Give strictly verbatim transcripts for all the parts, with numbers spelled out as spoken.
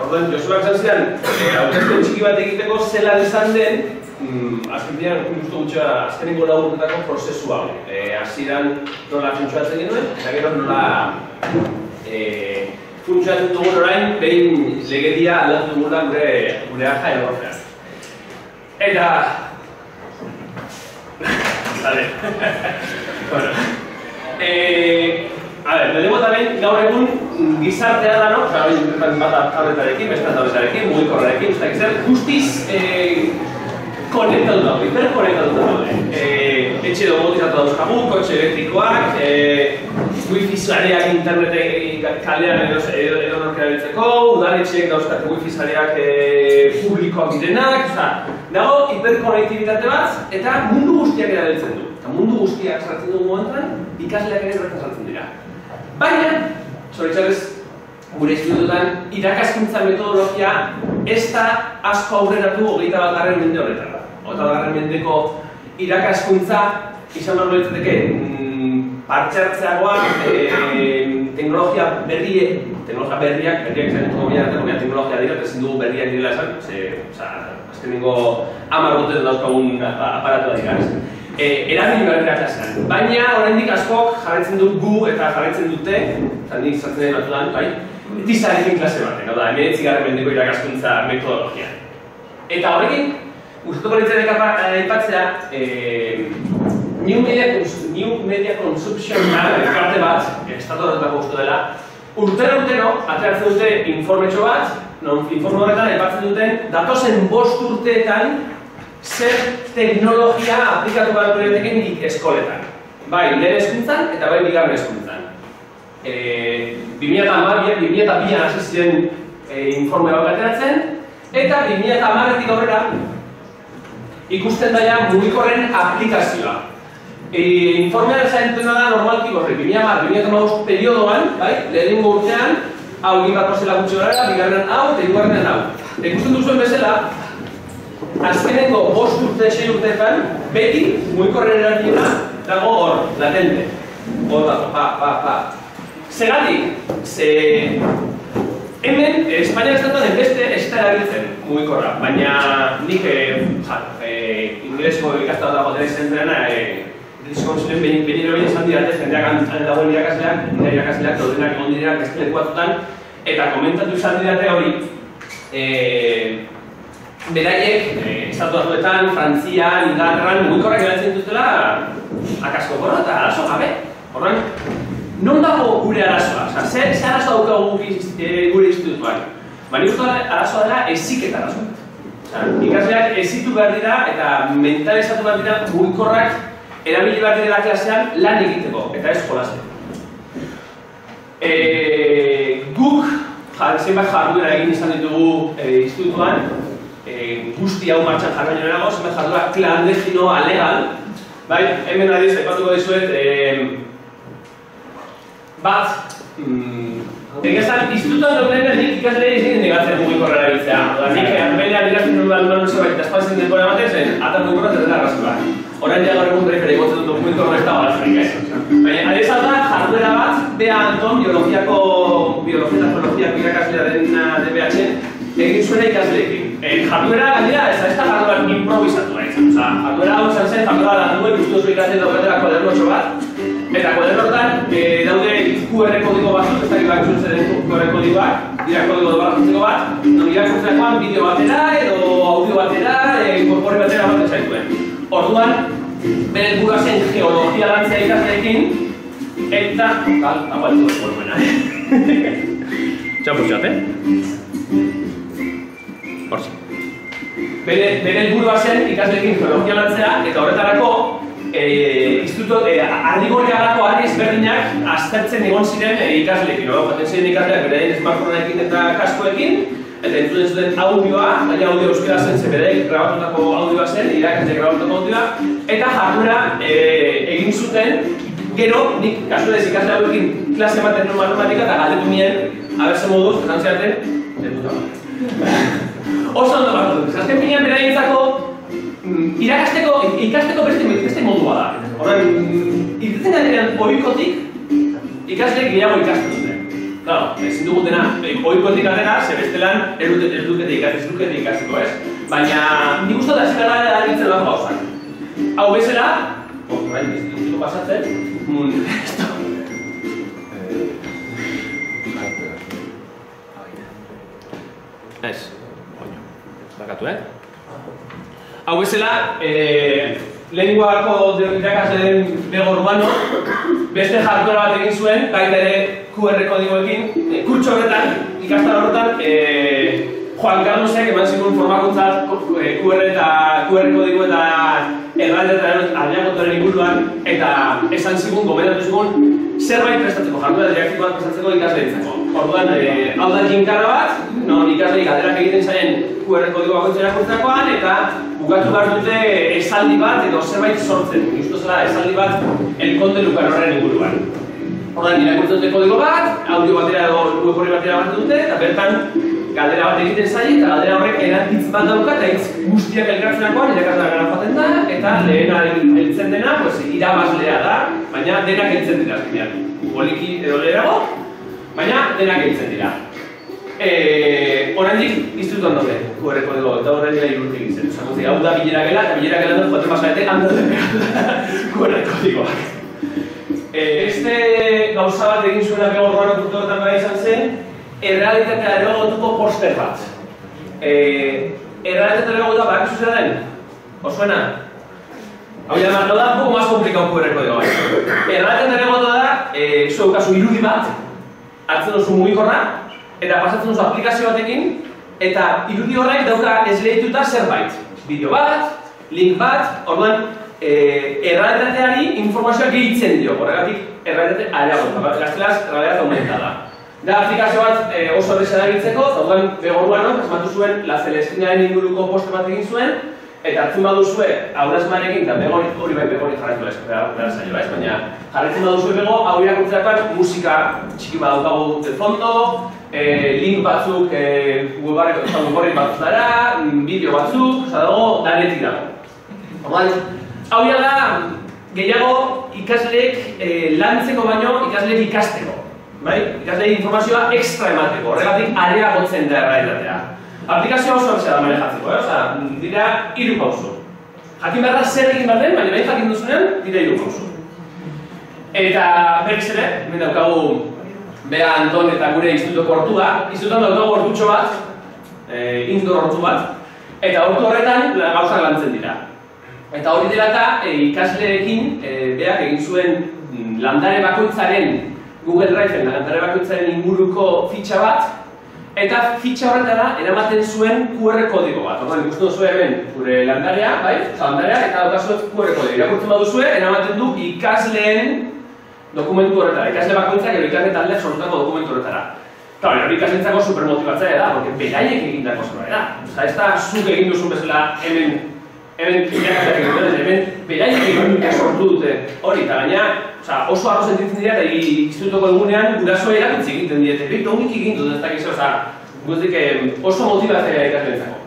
Orduan, Josuak esan zidan, aurkezpen txiki bat egiteko zelan izan den, azken justu gutxa azkenengo laburretako prozesu hau. Hasieran nola funtsuatzen genuen, eta gero nola funtsuatzen dugun orain, behin legedia aldatu dugula gure aja erorrean. Eta... Zale. Bueno. A ber, lehenengo eta behin, gaur egun gizartea da, no? Osa, behin bat tabletarekin, besta tabletarekin, mugikorrarekin, ez dakit zer, guztiz konektatu daude, hiperkonektatu daude. Etxe domotizatu dauzkagu, kotxe elektrikoak, wifi sareak internetek kalean edo nork erabiltzeko, udaletxeek dauzkate wifi sareak publikoak direnak, dago hiperkonektibitate bat, eta mundu guztiak erabiltzen du. Eta mundu guztiak sartzen dugu momentan, ikasleak ere bertan sartzen dira. Baina, zoritxarrez, gure institutuetan, irakaskuntza metodologia ez da asko aurreratu hogeita bat garren mende horretan. Hogeita bat garren mendeko irakaskuntza izan behar behitzateke partxartzeagoa, teknologia berrie, teknologia berriak, berriak izan dut gobea, teknologia dira, ezin dugu berriak direla esan, azken ningo hamar goten dauzkagun aparatua dira. Erabili berriak klasean. Baina, oraindik askok jarraitzen dut gu eta jarraitzen dute, eta nik zartzen den batudan, bai, tizarekin klase baten, hau da, hemeretzi garren mendeko irakaskuntza metodologia. Eta horrekin, gustatuko nintzen aipatzea, New Media Consumption elkarte bat, estatu horretako gustu dela, urtero urtero, ateratzen dute informetxo bat, informe horretan aipatzen duten, datozen bost urteetan, zer teknologia aplikatu bat dureteken nik eskoletan. Bai, lehen hezkuntzan eta bai bigarren hezkuntzan. bi mila bian hasi ziren informe bat ateratzen, eta bi mila hamaretik aurrera ikusten daia mugikorren aplikazioa. Informean esan dutena da normalki horre, bi mila hamar bi mila hamabost periodoan, lehenengo urtean, hau egin bat zela gutxi horrela, bigarren hau eta hirugarren hau. Ikusten duzuen bezala, azkenengo bost urte, sei urteetan, beti mugikorren erabilera dago hor, latente. Hor dago, pa, pa, pa. Zergatik, ze... Hemen, Espainia estatuan beste ez da erabiltzen mugikorra, baina nik inglesko ikastu dago dira izan zena, Diskonsulen beniro behin esan dirate, jendeak dagoen irakasleak, nire irakasleak daudenak egon direnak beste leku batutan, eta komentatu izan dirate hori, beraiek, estatu batuetan, Frantzian, Inglaterran, mugikorrak erabiltzen dutela akasko gorra eta arazo gabe. Horren, non dago gure arazoa? Ze arazo daukagu gure institutuan? Baina uste arazoa dela heziketa arazoa. Ikasleak hezitu behar dira eta mentalizatu behar dira mugikorrak erabili behar dira klasean lan egiteko, eta ez jolazteko. Guk, zenbait jarduera egin izan ditugu institutuan, guzti hau martxan jarra baino lehenago, zenbait jarduera klandestinoa, legal. Bai, hemen adiz, aipatuko dizuet, bat, egizan, institutuan dugunen nik ikasle izin negatzen mugikorra erabiltzea. Nik, anbelean irazten dut alduan zerbait, eta espazien denbora ematen, atan mugikorra ez dela arrazoa. Horain jago egun berri gotzen dut mugikorra ez da baltzarik, ez? Baina, adiz hau da, jarduera bat, Bea Anton, biologiako, biologia eta zoologiako irakaslea den D B H, egin zuena ikasleekin. Jarduera, gainera, ez da jarduera improvisatua izan. Jarduera hau izan zen, jarduera landu ikustu oso ikasle daukatela kuadernotxo bat, eta kuadernotan daude Q R kodigo batzuk, ez dakit bakizun zen Q R kodigoak, dira kodigo barratzeko bat, non irakurtzekoan bideo batera edo audio batera, inkorpore batera bat ezaituen. Orduan, bere helburua zen geologia lantzea ikasleekin, eta... Tal, hau bat dut volumena, eh? Txapuzat, eh? Hortzi. Bere helburua zen ikasleekin geologia lantzea, eta horretarako ardigoreagako ari ezberdinak aztertzen egon ziren ikasleekin. Jaten ziren ikasleak bere smartphoneekin eta kaskoekin, eta entzuten zuten audioa, baina audio euskera zen, ze bere grabatutako audioa zen, irakasle grabatutako audioa, eta jarduera egin zuten, gero, nik kasualez ikasle hauekin klase ematen nuen matematika eta galdetu nien, abertze moduz, esan ziaten, zentuta bat. Oso ondo bat dut, azken pinean beraientzako irakasteko, ikasteko beste modua da. Horren, irtetzen gainean ohikotik, ikasleek gehiago ikasten dute. Claro, ezin dugu dena ohikotik atera, ze bestelan ez dukete ikasiko, ez? Baina, nik uste da ezin gara erabiltzen bat gauzak. Hau bezala, orain ez dut pasatzen, ez, oino, bakatu, eh? Hau bezala, lenguako irakasleen Bego Urbano beste jarduera bat egin zuen, baita ere Q R kodigoekin, kurtso horretan, ikastaro horretan, Juan Carlosek eman zigun formakuntza Q R eta Q R kodigo eta erraldetan aliakotoren inguruan, eta esan zigun, gomendatu zigun, zerbait prestatzeko, jarduera didaktiko bat prestatzeko ikasleentzako. Orduan, hau da ginkana bat, non ikasleei galderak egiten zaien Q R kodigo bakoitza irakurtzakoan, eta bukatu behar dute esaldi bat edo zerbait sortzen. Justo zela esaldi bat elkonte lukan horren inguruan. Orduan, irakurtzen dute kodigo bat, audio batera edo web batera bat dute, eta bertan galdera bat egiten zaie, eta galdera horrek erantzitz bat dauka, eta hitz guztiak elkartzenakoan irakasleak gara joaten da, eta lehena heltzen dena, pues, irabazlea da, baina denak heltzen dira azkenean. Poliki edo leherago, baina denak heltzen dira. Horrendik, institutuan daude, Q R kodigo, eta horren dira irurtik izan. Osa, hau da bilera gela, eta bilera gela dut joaten basarete, handa den Q R kodigoak. Este gauza bat egin zuena Bego Urbano kulturetan gara izan zen, errealitatea erogotuko poster bat. Errealitatea erogotuko bat, bak zuzera den? Osuena? Hau ya, no da un poco más complicado Q R kodigo. Errealitatea erogotuko da, zuen kasu irudi bat, hartzen duzu mugikorra, eta pasatzen duzu aplikazio batekin, eta irudi horrek dauka esleituta zerbait. Bideo bat, link bat, orduan, errealitateari informazioa gehitzen dio, horregatik errealitate areagotu, gaztelaz, errealitate aumentada. Da, aplikazio bat oso erreza da egitzeko, eta orduan Bego Urbano, esmatu zuen, La Celestinaren inguruko poste bat egin zuen, eta hartzen baduzue, Aurasmarekin, eta Begori, hori bai Begori jarraitu ez, behar zailo, ez? Baina, jarraitzen baduzue Bego, hau irakurtzeakoan musika txiki bat daukagu de fondo, link batzuk, web batzuk dara, bideo batzuk, oza dago, danetik dago. Orduan, hau da, gehiago ikasleek lantzeko baino, ikasleek ikasteko. Ikasleek informazioa ekstra emateko, horregatik areagotzen da errealitatea. Aplikazioa oso erreza da manejatzeko, oza, dira hiru pausu. Jakin behar da zer egin behar den, baina behin jakin duzunean, dira hiru pausu. Eta berriz ere, hemen daukagu Bea Anton eta gure institutuko hortua, institutuan daukagu hortutxo bat, indoor hortu bat, eta hortu horretan gauzak lantzen dira. Eta hori dela eta ikasleekin Beak egin zuen landare bakoitzaren Google Drive-en landare bakoitzaren inguruko fitxa bat, eta fitxa horretara eramaten zuen Q R kodigo bat. Orduan, ikusten duzu hemen gure landarea, bai? Landarea eta daukazuet Q R kodigo. Irakurtzen baduzue, eramaten du ikasleen dokumentu horretara. Ikasle bakoitzak edo ikasle taldeak sortutako dokumentu horretara. Eta hori ikasleentzako supermotibatzaia da, porque beraiek egindako zerbait da. Osa, ez da zuk egin duzun bezala hemen hemen irakasleak egin duten, hemen beraiek egin dute sortu dute hori, eta gaina oso arro sentitzen dira, eta institutuko egunean gurasoa erakutzi egiten diete, behitu honik egin dut, ez dakiz, oza, guztik oso motibatzea ikasleentzako.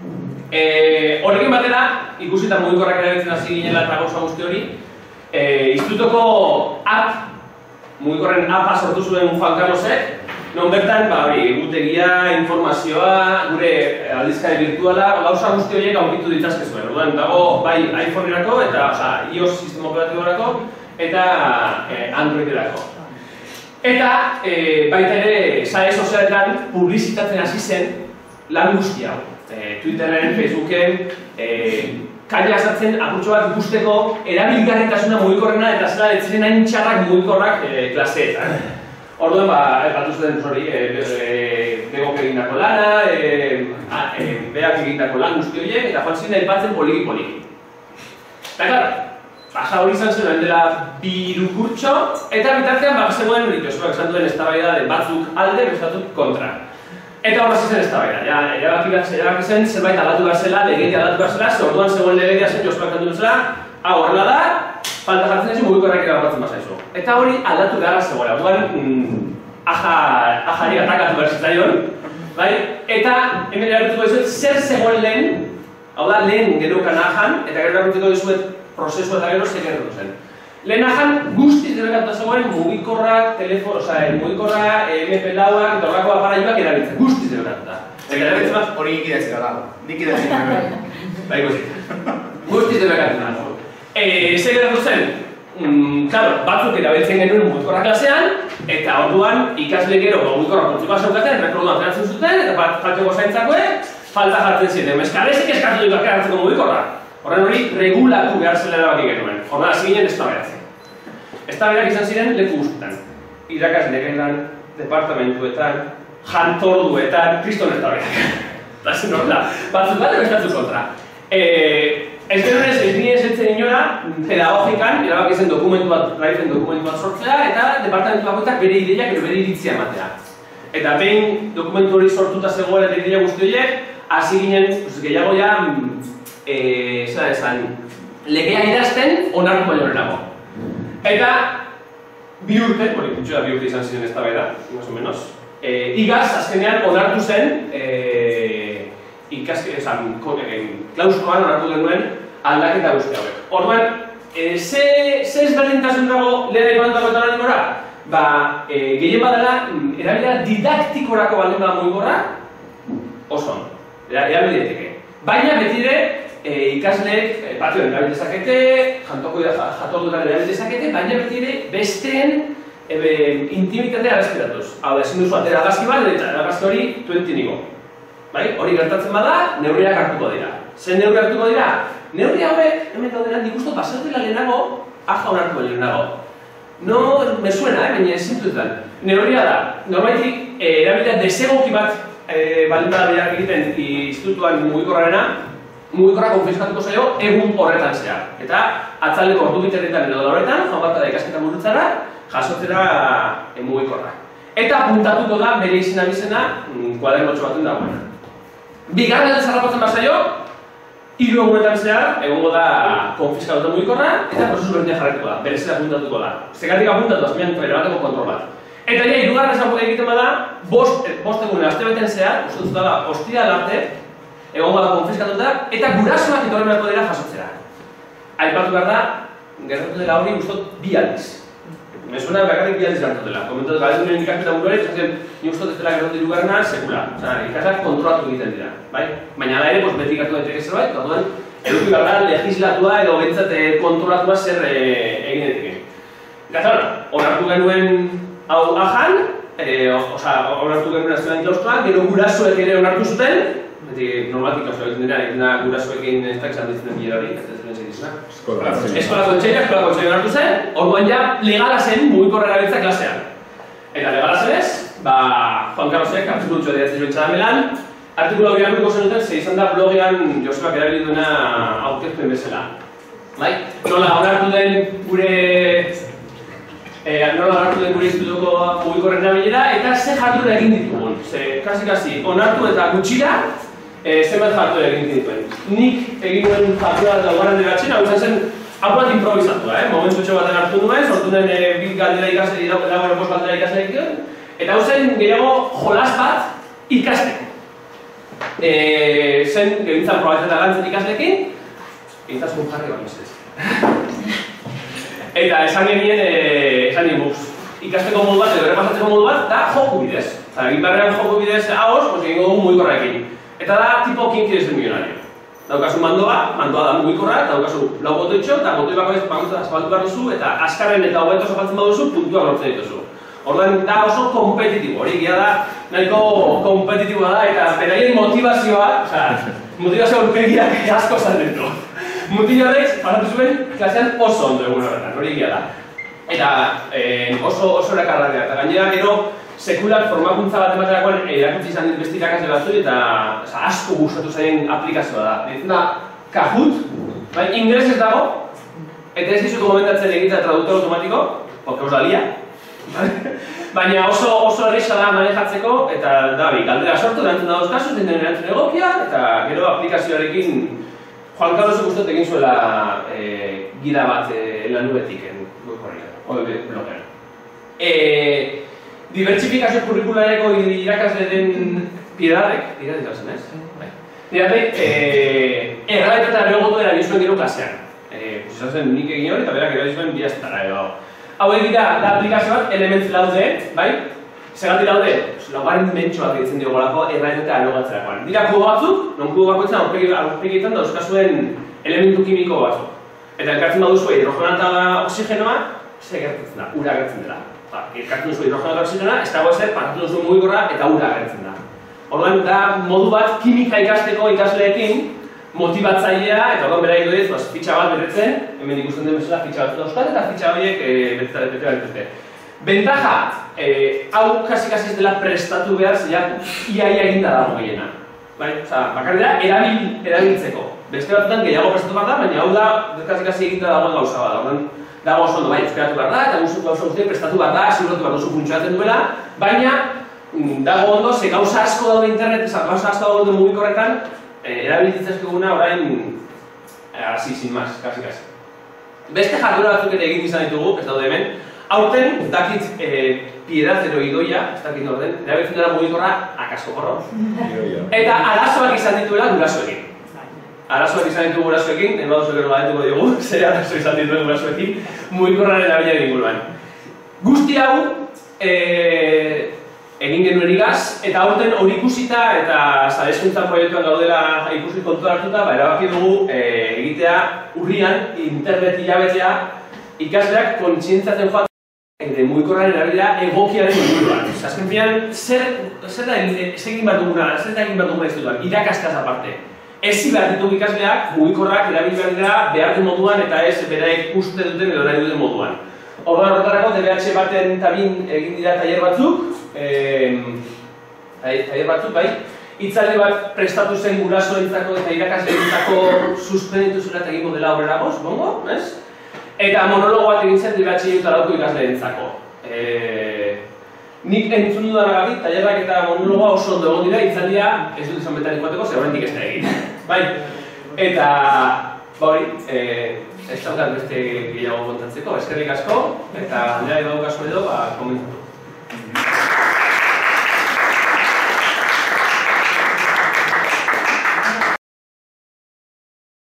Horrekin batera, ikusita mugikorrak erabiltzen hasi ginela eta gauza guzti hori, institutuko app, mugikorren appa sortu zuen Juan Carlosek, non bertan, ba hori, egutegia, informazioa, gure aldizkari virtuala, gauza guzti horiek aurkitu ditzazke zuen. Orduan, dago bai iPhone-erako eta iOS sistema operatiborako eta Android-erako. Eta baita ere, sare sozialetan publizitatzen hasi zen lan guzti hau. Twitterren, Facebooken, kaila azatzen apurtxo bat ikusteko erabilgarritasuna mugikorrena eta zela etzen hain txarrak mugikorrak klaseetan. Orduan, epatu zuten hori, Begok egindako lana, Beak egindako lan guzti horiek, eta joan ziren aipatzen poliki-poliki. Eta, klar, pasa hori izan zen dela bi hiru kurtso, eta bitartean bak zegoen hori, Josuak esan duen eztabaida batzuk alde, bestatuk kontra. Eta horra zen eztabaida, ja, erabaki zen zerbait aldatu behar zela, legedia aldatu behar zela, ze orduan zegoen legedia zen Josuak esan duen zela, hau horrela da, falta jartzen ezin mugikorrak erabatzen bazaizu. Eta hori aldatu beharra zegoela, orduan ajari atakatu behar zitzaion, eta hemen erakutuko dizuet zer zegoen lehen, hau da lehen geneukan ajan, eta gero erakutuko dizuet prozesua eta gero zer gertu zen. lehenajan guztiz debekatuta zegoen mugikorrak, telefono, oza, mugikorra, M P lauak, eta horrako aparailuak erabiltzen, guztiz debekatuta. Eta erabiltzen bat, hori ikidatzen gara, nik idatzen gara. Bai, guztiz. Guztiz debekatuta. Zer geratu zen, claro, batzuk erabiltzen genuen mugikorra klasean, eta orduan ikasle gero mugikorra portzikoa zeukaten, rekorduan ateratzen zuten, eta falteko zaintzakoek, falta jartzen ziren. Meskalesik eskatu dut hartzeko mugikorra. Horren hori, regulatu behar zela erabaki genuen. Horren hasi ginen eztabaidatzen. Eztabaidak izan ziren leku guztietan. Irakaslegetan, departamentuetan, jantorduetan, kriston eztabaidak. Eta zen horrela, batzuk bat ebestatzu kontra. Ez genuen ez, ez nire esetzen inora, pedagogikan, erabaki zen dokumentu bat, raizen dokumentu bat sortzea, eta departamentu bakoitzak bere ideiak edo bere iritzia ematea. Eta behin dokumentu hori sortuta zegoela eta ideia guzti horiek, hasi ginen, gehiago ja, zera esan, legea idazten onartu baino lehenago. Eta bi urte, hori gutxu da bi urte izan ziren eztabaida, más o menos, igaz azkenean onartu zen, ikaske, esan, klaustroan onartu genuen aldaketa guzti hauek. Orduan, ze ezberdintasun dago lehen egonetako eta horren gora? Ba, gehien badala, erabilera didaktikorako baldin bada mugigorra, oso on, erabildieteke. Baina betire, ikasleek batuen erabil dezakete, jantoko jatordutan erabil dezakete, baina betire besteen intimitatea errespiratuz. Hau da, ezin duzu atera argazki bat, eta argazki hori tuenti nigo. Hori gertatzen bada, neurriak hartuko dira. Zer neurri hartuko dira? Neurri hauek, hemen daudena, nik uste basertela lehenago, aja onartu baino lehenago. No, me suena, eh, baina ezin dutan. Neurria da, normaitik, erabilea desegoki bat baldin bada behar egiten institutuan mugikorrarena, mugikorra konfiskatuko zaio egun horretan zehar. Eta atzaldeko ordu biterretan edo horretan, joan bat da ikasketa murutzara, jasotzera mugikorra. Eta puntatuko da bere izena bizena kuadernotxo batuen dagoena. Bigarren zarrapatzen bazaio, hiru egunetan zehar, egongo da konfiskatuta mugikorra, eta prozesu berdina jarraituko da, berezera puntatuko da. Zegatik apuntatu, azpian erabateko kontrol bat. Eta ja, hirugarren esango egiten bada, bost egune astebeten zehar, uste dut da, ostiral arte, egongo da konfiskatuta, eta gurasoak etorren beharko dira jasotzera. Aipatu behar da, gertatu dela hori guztot bi aldiz. Me suena bakarrik bi aldiz gertatu dela. Komentatu, galetu nire ikasketa buruari, esatzen, ni guztot ez dela gertatu hirugarrena, sekula. Osa, ikasak kontrolatu egiten dira, bai? Baina da ere, beti gertu daiteke zerbait, eta duen, eduki behar da, legislatua edo bentsat kontrolatua zer egin daiteke. Gazara, onartu genuen hau ajan, osa, onartu genuen azkenean klaustroan, gero gurasoek ere onartu zuten, beti normaltik oso egiten dira, egiten da gurasoekin ez da izan ditzen bilera hori, ez da zen izena. Eskola kontseila, eskola kontseila onartu zen, orduan ja legala zen mugikorra erabiltza klasean. Eta legala zenez, ba, Juan Carlosek, artikulutxoa diatzen joan txadamelan, artikula hori akuriko zenuten, ze izan da blogean Josebak erabilituena aurkezpen bezala. Bai? Nola onartu den gure nola onartu den gure institutuko mugikorren erabilera, eta ze jarduera egin ditugun. Ze, kasi-kasi, onartu eta gutxira, zenbat jarduera egin dituen. Nik egin duen jarduera eta guarren diratzen, hau izan zen, apurat improvisatua, eh? Momentu txo baten hartu nuen, sortu den bi galdera ikasle, dagoen bost galdera ikasle egiten, eta hau zen gehiago jolas bat ikasteko. Zen, gehiagoan probatzen da gantzen ikaslekin, egitazkun jarri bat izan. Eta esan genien, esan genien buz, ikasteko modu bat, edo errepasatzeko modu bat, da joku bidez. Eta egin barrean joku bidez haoz, egin gogu mugikorraekin. Eta da, tipo quién quiere ser millonario. Daukazu mandoa, mandoa da mugikorra, eta daukazu lau botoitxo, eta botoi bakoiz bakoitza zapaltu behar duzu, eta azkarren eta hobeto zapaltzen baduzu, puntuak lortzen dituzu. Orduan, da oso kompetitibo, hori gira da, nahiko kompetitiboa da, eta beraien motivazioa, oza, motivazioa urpegiak asko zan ditu. Mutillo horrek, pasatu zuen, klasean oso ondo egun horretan, hori gira da. Eta oso erakarra dira, eta gainera gero, sekulak formakuntza bat ematerakoan erakutsi izan dit beste irakasle batzui eta asko gustatu zaien aplikazioa da. Ditzen da, Kahoot, bai, inglesez dago, eta ez dizutu komentatzen egitea traductor automatiko, porque os dalia. Baina oso oso erresa da manejatzeko, eta da, bi, galdera sortu, erantzun da dos kasus, den erantzun egokia, eta gero aplikazioarekin Juan Carlosek ustot egin zuela gida bat lan nubetik, blogean. Dibertsifikazio kurrikulareko irakasle den Piedadek, Piedadek hau zen, ez? Piedadek, errabet eta begotu erabilzuen gero klasean. izan zen nik egin hori eta berak erabili zuen bi astara edo. Hauek dira, da aplikazio bat, Elements laude, bai? Segatik daude, laugarren dimentsioak ditzen diogolako erraetuta alogatzerakoan. Dira kubo batzuk, non kubo bakoitzan aurpegi egiten dauzkazuen elementu kimiko batzuk. Eta elkartzen baduzu hidrogenoa eta oxigenoa, ze gertatzen da, ura gertzen dela. Elkartzen duzu hidrogenoa eta oxigenoa, ez dago ezer, paratu duzu mugikorra eta ura gertzen da. Orduan, da modu bat kimika ikasteko ikasleekin motibatzailea, eta orduan bera edo ez, fitxa bat betetzen, hemen ikusten den bezala fitxa bat dauzkat, eta fitxa horiek bete dituzte. Bentaja, hau kasi-kasi ez dela prestatu behar, zeiak iaia eginda dago gehiena. Bakarri da, erabiltzeko. Beste batzutan gehiago prestatu behar da, baina hau da, kasi-kasi eginda dagoen gauza bat. Dago oso ondo, bai, euskeratu behar da, eta gauza guztien prestatu behar da, ziurratu behar duzu funtzionatzen duela, baina dago ondo, ze gauza asko daude internet, gauza asko daude mugikorretan, erabiltzezkeguna orain hasi sin más, kasi-kasi. Beste jarduera batzuk ere egin izan ditugu, ez daude hemen. Aurten, dakit piedad zero idoia, ez dakit orden, erabiltzen dela mugikorra akasko porro. Eta arazoak izan dituela gurasoekin. Arazoak izan ditugu gurasoekin, den baduzu gero badetuko diogu, zer arazo izan dituen gurasoekin, mugikorraren erabilaren inguruan. Guzti hau, egin genuen igaz, eta aurten hori ikusita eta Sareskuntza proiektuan gaudela ikusi kontu hartuta, erabaki dugu egitea urrian internet hilabetea ikasleak kontzientziatzen joaten mugikorraren erabilera egokiaren inguruan. Azken finean, zer da egin behar duguna, zer da egin behar duguna ez dudan, irakastaz aparte. Ezi behar ditugu ikasleak mugikorrak erabil behar dira behar den moduan eta ez beraik uste duten edo nahi duten moduan. Orduan horretarako D B H baten eta bin egin dira tailer batzuk, tailer batzuk, bai, hitzaldi bat prestatu zen gurasoentzako eta irakasleentzako suspenditu zela eta egingo dela aurrera goz, bongo, ez? Eta monologo bat egin zen D B H eta lauko ikasleentzako. Nik entzun dudanagatik, tailerrak eta monologoa oso ondo egon dira, hitzaldia ez dut izan betarik bateko, zer horrendik ez da egin. Bai, eta, ba hori, ez daukat beste gehiago kontatzeko, eskerrik asko, eta nire daukazu edo,